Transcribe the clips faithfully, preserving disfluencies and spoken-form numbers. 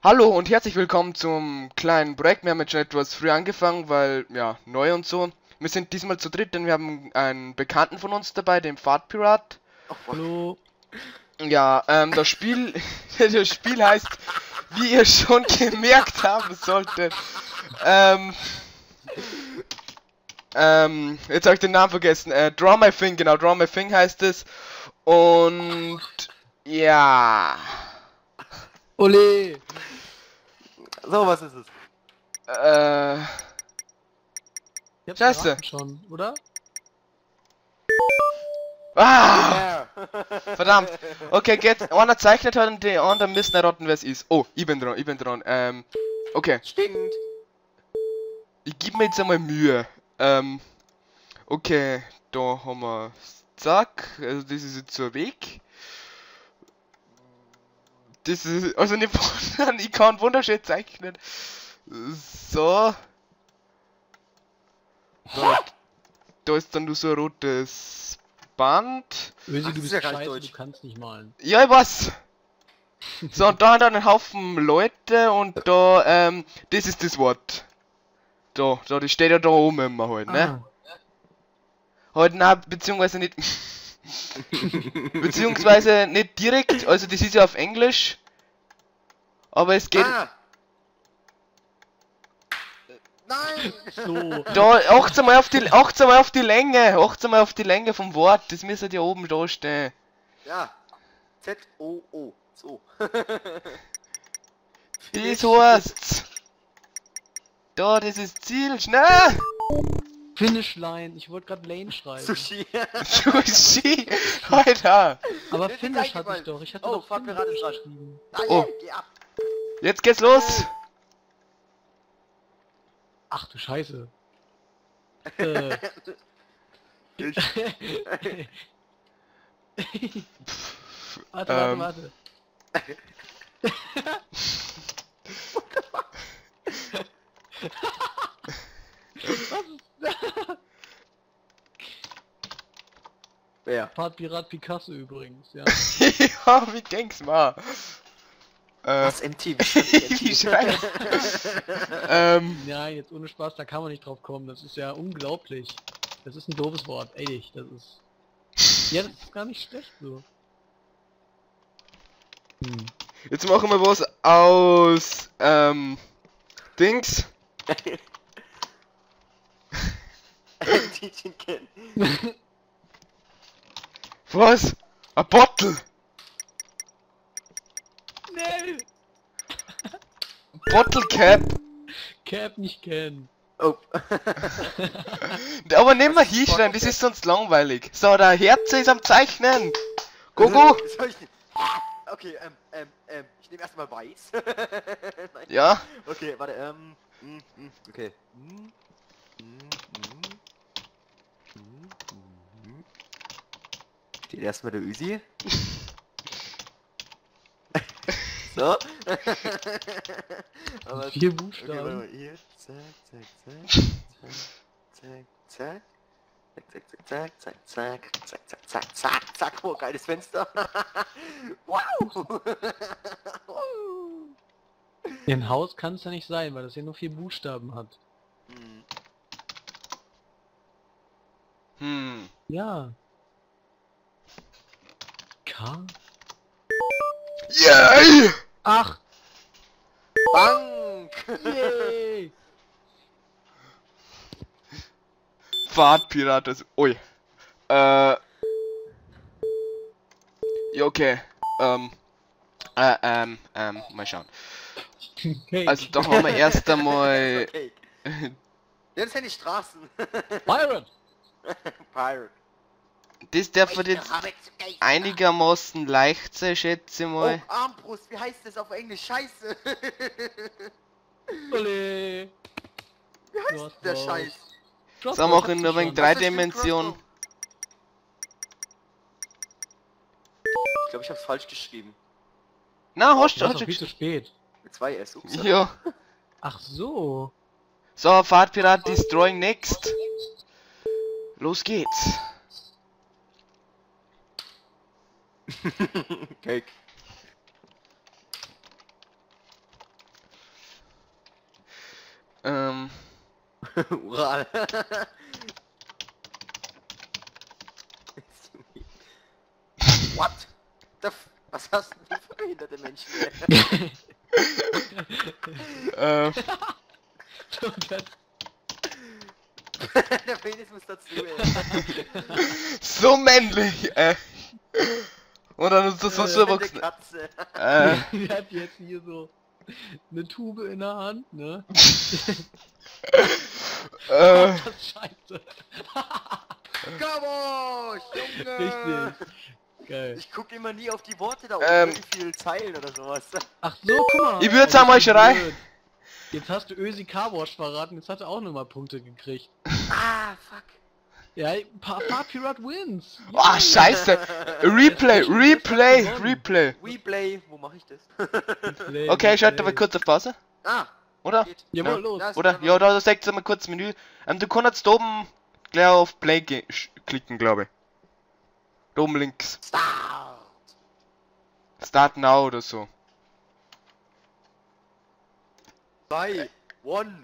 Hallo und herzlich willkommen zum kleinen Projekt. Wir haben jetzt schon etwas früh angefangen, weil, ja, neu und so. Wir sind diesmal zu dritt, denn wir haben einen Bekannten von uns dabei, den Fahrtpirat. Hallo. Ja, ähm, das Spiel, das Spiel heißt, wie ihr schon gemerkt haben solltet, ähm, ähm, jetzt habe ich den Namen vergessen, äh, Draw My Thing, genau, Draw My Thing heißt es. Und, ja, Ole. So, was ist es? äh, Ich hab's Scheiße. erraten schon, oder? ah! Ja. Verdammt. Okay, geht. Einer zeichnet hat und die anderen müssen erraten, wer es ist. Oh, ich bin dran, ich bin dran. Ähm, okay. Stinkt. Ich gebe mir jetzt einmal Mühe. Ähm, okay. Da haben wir. Zack. Also, das ist jetzt so ein Weg. Das ist. Also, nicht wundern, ich kann wunderschön zeichnen. So. Da, da ist dann nur so ein rotes Band. Ösi, Ach, du das ist bist ja gar nicht scheiße, deutsch. du kannst nicht malen. Ja, ich weiß. So, und da hat er einen Haufen Leute und da, ähm, das ist das Wort. Da, da, das steht ja da oben immer halt, ne? Halt, na, beziehungsweise nicht, beziehungsweise nicht direkt, also das ist ja auf Englisch. Aber es geht, Ah. Nein! So. da, acht's mal auf die, acht's mal auf die Länge, acht's mal auf die Länge vom Wort, das müsste ja oben da stehen. Ja. Z O O. So. Das heißt's. Da, das ist Ziel, schnell! Finish Line, ich wollte gerade Lane schreiben. Sushi. Sushi, Alter! Aber Mir ist Finish hatte eingefallen. ich doch, ich hatte Oh, doch Fahrtpirat Finish ist dran. geschrieben. Nein, Oh. geh ab. Jetzt geht's los! Ach du Scheiße. äh. Ich. warte, Ähm. warte, warte. Wer? Fahrtpirat Picasso übrigens, ja. Ja, wie denkst mal? Äh, Was M T? Wie wie schreibt scheiße. ähm, Ja, jetzt ohne Spaß, da kann man nicht drauf kommen, das ist ja unglaublich. Das ist ein doofes Wort, ehrlich, das ist... Ja, das ist gar nicht schlecht so. Hm. jetzt machen wir was aus, ähm, Dings. M T kennen. Was? A Bottle. Nee! Bottle Cap. Cap nicht kennen. Oh. Aber nehmen wir hinschreiben, das ist sonst langweilig. So, der Herz ist am Zeichnen. Go, go. Soll ich... Okay, ähm, ähm, ähm, ich nehme erstmal weiß. Nein. Ja. Okay, warte, ähm, mm, mm, okay. Mm, mm, mm, mm, mm. Steht erstmal der Ösi. So. Aber, Vier okay, warte mal, Buchstaben. hier. Zack, zack, zack, zack, zack, zack, zack, zack, zack, zack, zack, zack, zack, zack, zack, oh, geiles Fenster. Wow. Ein Haus kann es ja nicht sein, weil das ja nur vier Buchstaben hat. Hm. Hm. Ja. K? Yay! Ach! Bank! Yay! Fahrtpirat, also, ui. Äh. Ja, okay. Ähm. Äh, ähm, ähm, mal schauen. Okay. Also, da haben wir erst einmal. Okay. Jetzt sind die Straßen. Pirate! Pirate. Das darf jetzt einigermaßen leicht sein, schätze ich Oh, mal. Armbrust, wie heißt das auf Englisch? Scheiße. Ole! Wie Du heißt hast der raus. Scheiß? So, machen wir wegen drei Dimensionen. Ich glaube, ich hab's falsch geschrieben. Na, hast du Das hast ist du doch viel zu gesch- spät. Mit zwei S. Ups. Ja. Ach so. So, Fahrtpirat destroying next. Los geht's. Cake. Ural. What? The f Was hast du denn für behinderte Menschen? äh, Der Penis muss dazu, ey. so männlich, äh. Und dann ist das so Äh, erwachsen. Katze. Äh, Die hat jetzt hier so eine Tube in der Hand, ne? äh, Das ist scheiße. Kabosch, Junge! Richtig. Geil. Ich guck immer nie auf die Worte da oben, Ähm. wie viele Zeilen oder sowas. Ach so, guck mal. Ich würd's Oh, einmal bist du schreien. blöd. Jetzt hast du Ösi Carwash verraten, jetzt hat er auch nochmal Punkte gekriegt. Ah, fuck. Ja, Pa- Fahrpirat wins. oh, scheiße. Replay, Replay, Replay. Replay, wo mache ich das? Play, Okay, ich schalte play. mal kurz auf Pause. Ah, Oder? geht. Jawohl, Ja. los. Da ist Oder? einfach- Ja, da sagt ihr mal kurz Menü. Ähm, du kannst da oben gleich auf Play ge- sch- klicken, glaube ich. Da oben links. Start. Start now oder so. Zwei. One.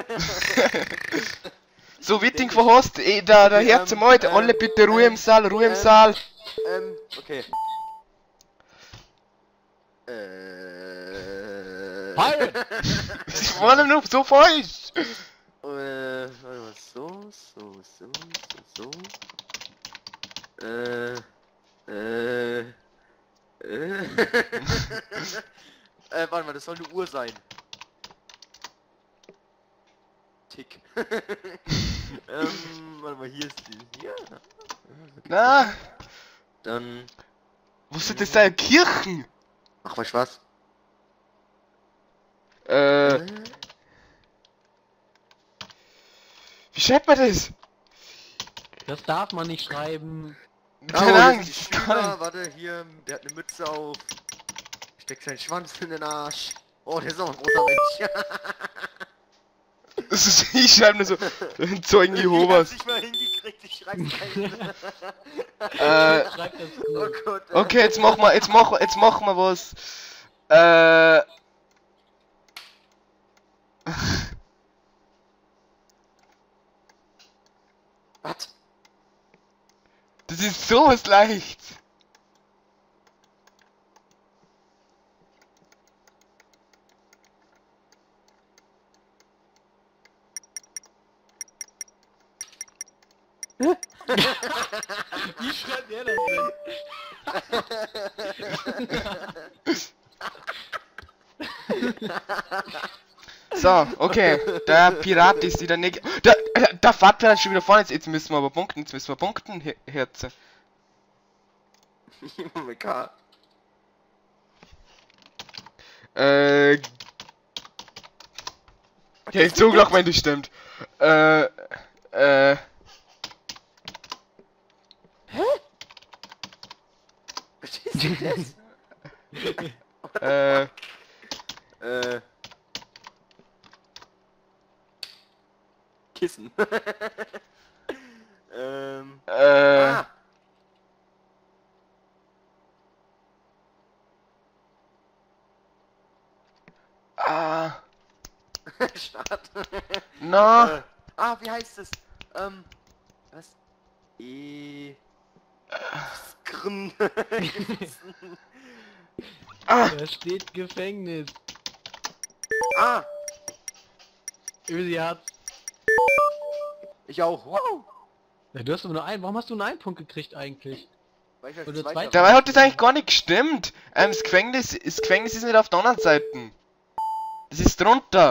So, Witting verhasst, eh, da, da Okay, Herz ähm, im Alter, ähm, alle bitte Ruhe im ähm, Saal, Ruhe im ähm, Saal. ähm, okay. Äh. Pirate! Das war doch noch so falsch. Äh, warte mal, so, so, so, so, so. Äh, äh, äh. äh, warte mal, das soll eine Uhr sein. Tick. ähm, warte mal, hier ist die. Hier. Na, Dann. wo sind das da? Kirchen? Ach, weißt du was? Äh, wie schreibt man das? Das darf man nicht schreiben. Keine oh, Ahnung, hier ist ich die kann Schüler, warte, hier, der hat eine Mütze auf. Steckt seinen Schwanz in den Arsch. Oh, der ist auch ein großer Mensch. das ist, ich schreibe nur so, Zeugen Jehovas. Ich hab's nicht mal hingekriegt, ich schreib's ein. Äh, Schreib das Oh cool. Gott. okay, jetzt machen wir, jetzt machen, jetzt machen wir was. Äh, Was? das ist sowas leicht. Wie schreibt er das denn? So, okay, der Pirat ist wieder nicht. Der, der Fahrtpirat ist schon wieder vorne. Jetzt, jetzt müssen wir aber punkten. Jetzt müssen wir punkten, Her Herze. Mit K. Äh. Ja, ich zog noch, wenn das stimmt. Äh. Äh. Verstehst du das? Äh. Äh. Kissen. ähm. Äh. Ah. Ah. Start. Na. Äh, ah, wie heißt es? Ähm. Was? E. Skrn. Ah. Da steht Gefängnis. ah, Ösi hat's. ich auch. Wow. Ja, du hast aber nur einen. Warum hast du nur einen Punkt gekriegt eigentlich? Weil ich als Oder Zweiter Zweiter. Dabei hat das eigentlich gar nicht gestimmt. Ähm, das Gefängnis, das Gefängnis ist nicht auf der anderen Seite. Das ist drunter.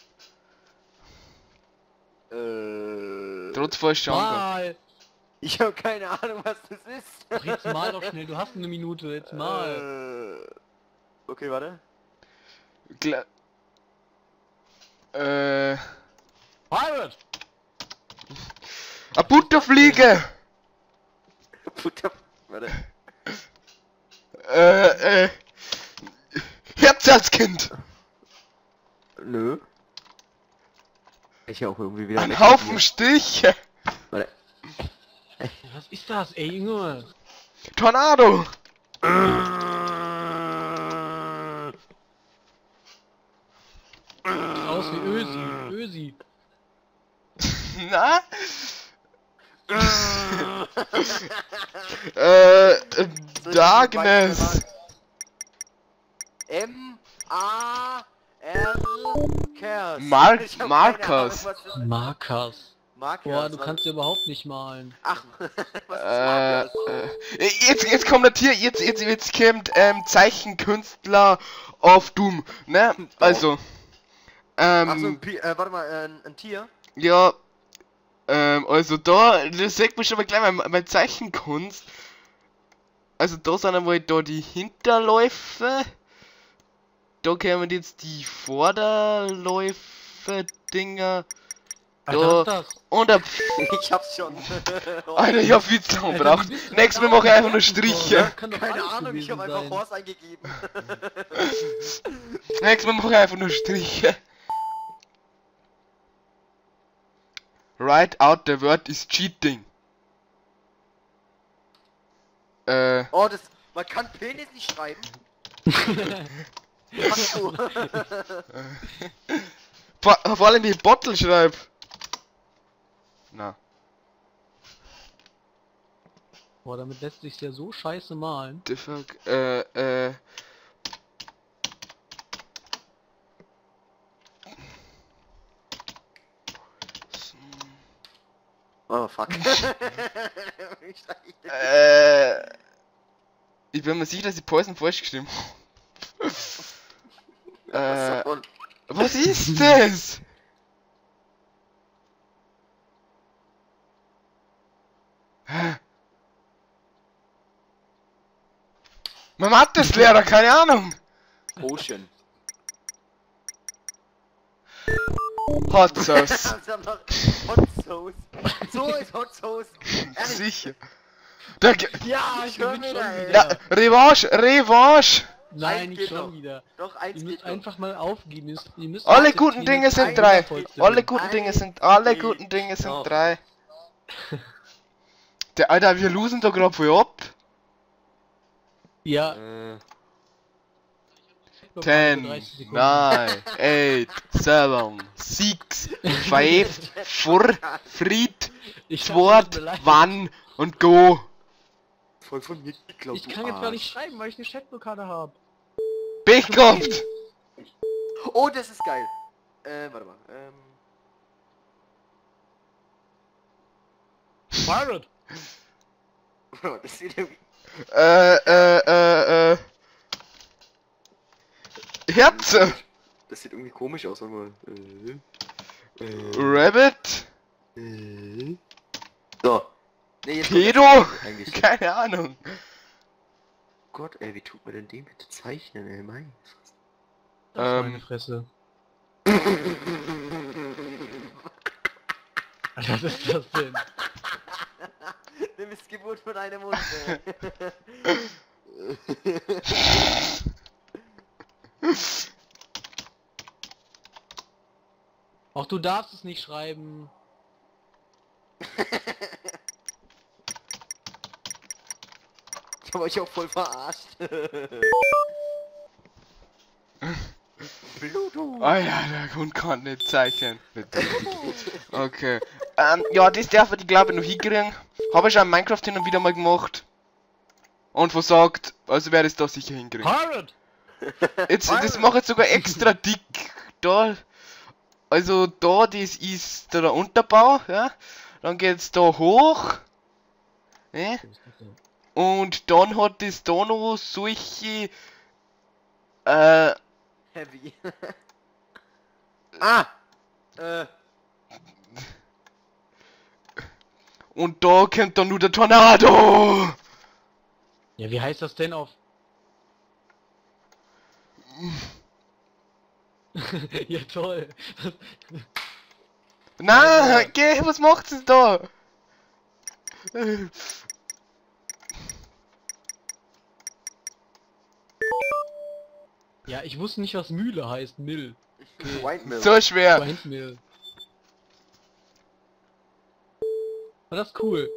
Äh. Trotz falsch angegangen. Mal! Ich habe keine Ahnung, was das ist. Ach, jetzt mal doch schnell, du hast eine Minute, jetzt mal. Äh, okay, warte. Gla äh. Pirate! A Butterfliege! Butter. Warte. Äh, äh. Herzalskind! Nö. Ich auch irgendwie wieder. Ein weg Haufen hier. Stiche! Warte. Was ist das, ey, Junge? Tornado! Sieht aus wie Ösi. Ösi. Na? äh, Darkness. M A R Kers. Mar Ich hab keine Markers. Ahnung, was das ist. Markers. Markers. Boah, du was- kannst ja überhaupt nicht malen. Ach, was ist Äh, Markers? äh, jetzt, jetzt kommt das hier, jetzt, jetzt, jetzt kommt, ähm, Zeichenkünstler auf Doom, ne? Also, ähm, Ach so, ein Pi äh, warte mal, äh, ein, ein Tier? ja, ähm, also da, das sagt man schon mal gleich, mein, mein Zeichenkunst. Also da sind einmal da die Hinterläufe. Da kommen jetzt die Vorderläufe, Dinger. Alter, Da, was ist das? und der Ich hab's schon. Alter, ich hab viel zu lang Alter, gebraucht. wie bist du Nächstes Mal da mache ich einfach nur drauf gekommen? Striche. Das kann doch Keine alles Ahnung, ich hab gewesen einfach sein. Horst eingegeben. Nächstes Mal mache ich einfach nur Striche. Write out the word is cheating. Äh, Oh, das... Man kann Penis nicht schreiben. Ach so. vor, vor allem wie ich Bottle schreib. Na. Boah, damit lässt sich's ja so scheiße malen. The fuck, äh, äh. Oh, fuck. Äh. Ich bin mir sicher, dass ich Poison falsch geschrieben habe. äh. Was ist das? Hä? Mein Mathe-Lehrer, keine Ahnung. Ocean. Hot Sauce. Sie haben noch Hot Sauce. So ist Hot Sauce. Ehrlich? Sicher. Der Ge Ja, ich höre bin mir schon da, ey. Na, Revanche, Revanche. Nein, Eins nicht geht schon noch. wieder. Doch, eins Ihr geht müsst noch. einfach mal aufgeben. Ihr müsst, ihr müsst Alle akzeptieren, guten Dinge dass sind ihr drei. Erfolgste Alle sind. guten Dinge Ein sind, alle geht guten Dinge sind noch. drei. Der Alter, wir losen da gerade voll ab. Ja, Äh, Ten, dreißig Sekunden. nine, eight, seven, six, five, four, three, Ich zwei, hab mich beleidigt. one und go. voll von mir geklaut, Ich du kann jetzt gar nicht Arsch. schreiben, weil ich eine Chatblockade habe. Pech gehabt. Oh, das ist geil. Äh, warte mal. Ähm. Pirate! Warte mal, das sieht irgendwie... Äh, äh, äh, äh. Herze. Das sieht irgendwie komisch aus, warte mal. Äh. Äh. Rabbit. äh. So. Nee, jetzt Pedo. kommt- Eigentlich. Keine Ahnung. Gott, ey, wie tut man denn den bitte zeichnen, ey, mein? Das ist Ähm. meine Fresse. Was ist das denn? Eine Missgeburt von einem Mund, ey. Auch du darfst es nicht schreiben. Ich hab euch auch voll verarscht. Bluetooth. Ah ja, der Hund kann nicht zeichnen. Okay. Ähm, ja, das darf ich glaube ich noch hinkriegen. Habe ich schon in Minecraft hin und wieder mal gemacht. Und versagt, also werde ich das sicher hinkriegen. Pirate! Jetzt, das mache ich jetzt sogar extra dick. Da, also da, das ist der Unterbau, ja. Dann geht's da hoch. Ja. Und dann hat es da noch solche, äh, Heavy. ah! Äh. und da kommt dann nur der Tornado. Ja, wie heißt das denn auf... Ja, toll. Na, geh, was macht's denn da? Ja, ich wusste nicht, was Mühle heißt. Mill. White Milk. So schwer. Windmill. War das cool?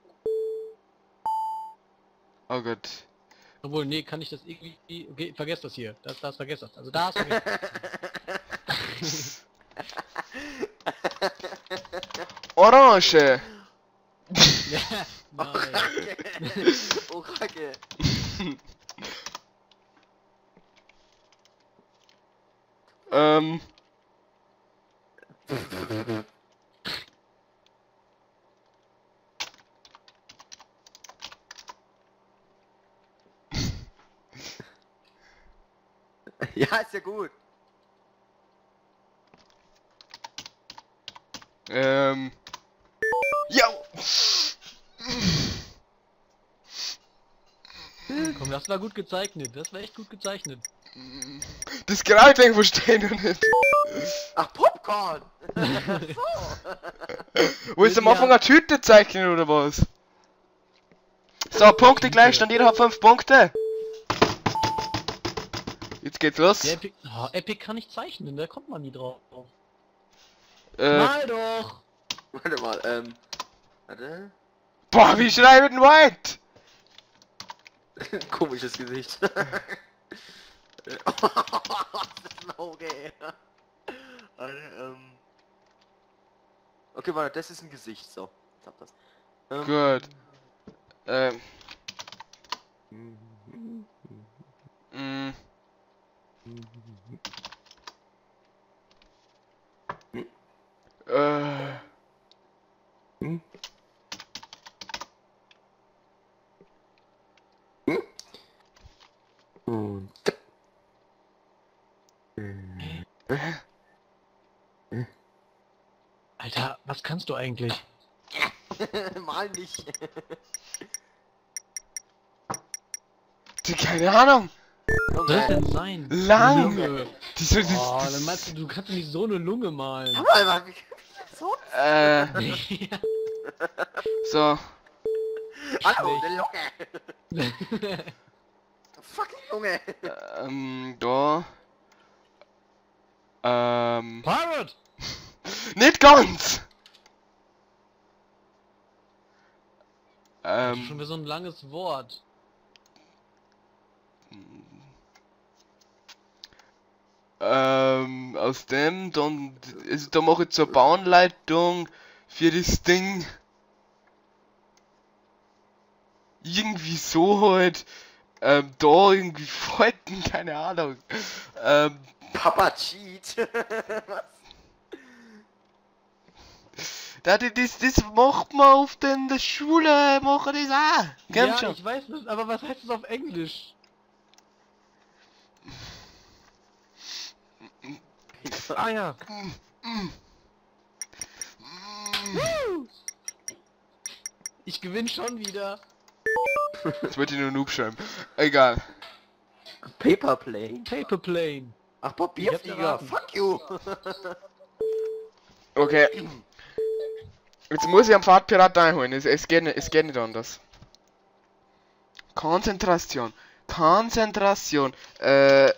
Oh Gott. Obwohl, nee, kann ich das irgendwie... Okay, vergesst das hier. Das, das, vergesst das. Also da ist vergesst. Orange. Ja, Oh, nein. Kacke. Oh, Kacke. ähm. Ja, ist ja gut. Ähm. Ja. Komm, das war gut gezeichnet. Das war echt gut gezeichnet. Das Grauding verstehe ich nicht. Ach, Popcorn. Wo ist am Anfang eine Tüte zeichnen oder was? So, Punkte Gleichstand, jeder hat fünf Punkte. Jetzt geht's los. Der Epic, oh, Epic kann nicht zeichnen, da kommt man nie drauf. Äh, Mal doch! Warte mal, ähm. Warte. boah, wie schreibe ich denn White? Komisches Gesicht. Das ist ein Auge, ey. Warte, ähm. Okay, warte, das ist ein Gesicht, so. Ich hab das. Ähm. Gut. Ähm. Mm. Äh. Und. Alter, was kannst du eigentlich? Mal nicht. Die, keine Ahnung. Was soll das denn sein? Lang. Lunge. Die soll Oh, das. dann meinst du, du kannst nicht so eine Lunge malen. Aber, aber, wie so? Äh. Ja. So. Hallo, Schlecht. eine Lunge. Fucking Lunge. Ähm, da. Ähm. Pirate! Nicht ganz! Das ist schon Ähm. wieder so ein langes Wort. Ähm, aus dem, dann, also da mache ich zur Bauanleitung für das Ding. Irgendwie so halt, ähm, da irgendwie Falten, keine Ahnung. Ähm, Papa Cheat. Was? da, das, das macht man auf den, der Schule, machen das auch. Kennt Ja, schon. ich weiß nicht, aber was heißt das auf Englisch? Ah ja. Ich gewinne schon wieder. Jetzt wollte ich nur Noob schreiben. Egal. Paper Plane. Paper Plane. Ach, Ich Papierflieger. hab's erraten. Fuck you. Okay. Jetzt muss ich am Fahrtpirat einholen. Es, es, geht nicht, es geht nicht anders. Konzentration. Konzentration. Äh.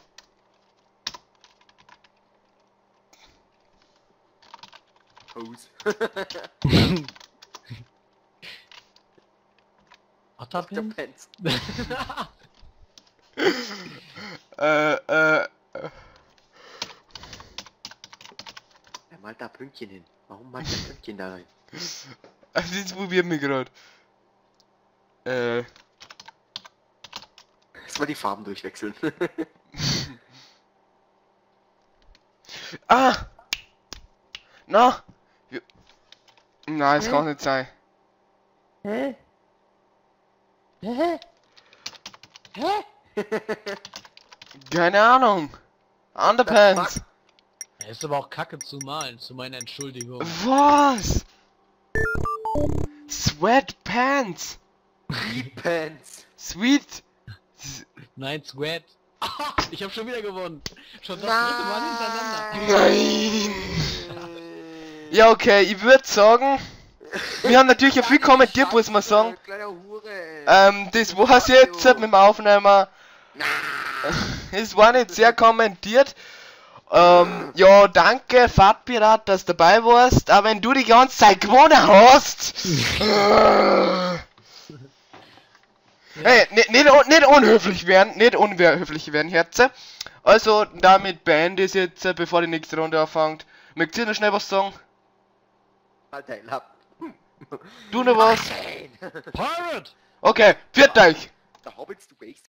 Hose. Doktor Otterpin? Pence. Äh, äh. Er malt da Pünktchen hin. Warum malt er Pünktchen da rein? Also jetzt probieren wir gerade. Äh. Erstmal die Farben durchwechseln. Ah! Na! Wir- Nein, es Hä? kann nicht sein. Hä? Hä? Hä? Keine Ahnung. Underpants. Er ist aber auch kacke zu malen, zu meiner Entschuldigung. Was? Sweatpants. Pants. Sweet. Nein, Sweat. Ich habe schon wieder gewonnen. Schon das dritte Mal hintereinander. Nein. Ja, okay, ich würde sagen, wir haben natürlich ja viel kommentiert, muss man sagen. Kleiner Hure. Ähm, das war's jetzt mit dem Aufnehmen. Es war nicht sehr kommentiert. Ähm, ja, danke, Fahrtpirat, dass du dabei warst. Aber wenn du die ganze Zeit gewonnen hast. Hey, nicht, nicht, un- nicht unhöflich werden, nicht unhöflich werden, Herze. Also, damit beende ich es jetzt, bevor die nächste Runde anfängt. Möchtet ihr noch schnell was sagen? Halt dein Lapp. Du noch was? Nein. Pirate! Okay, viert euch! Der Hobbits, du gehst.